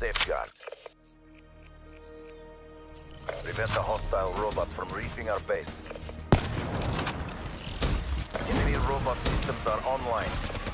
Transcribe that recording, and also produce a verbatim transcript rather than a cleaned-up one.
safeguard. Prevent the hostile robot from reaching our base. Enemy robot systems are online.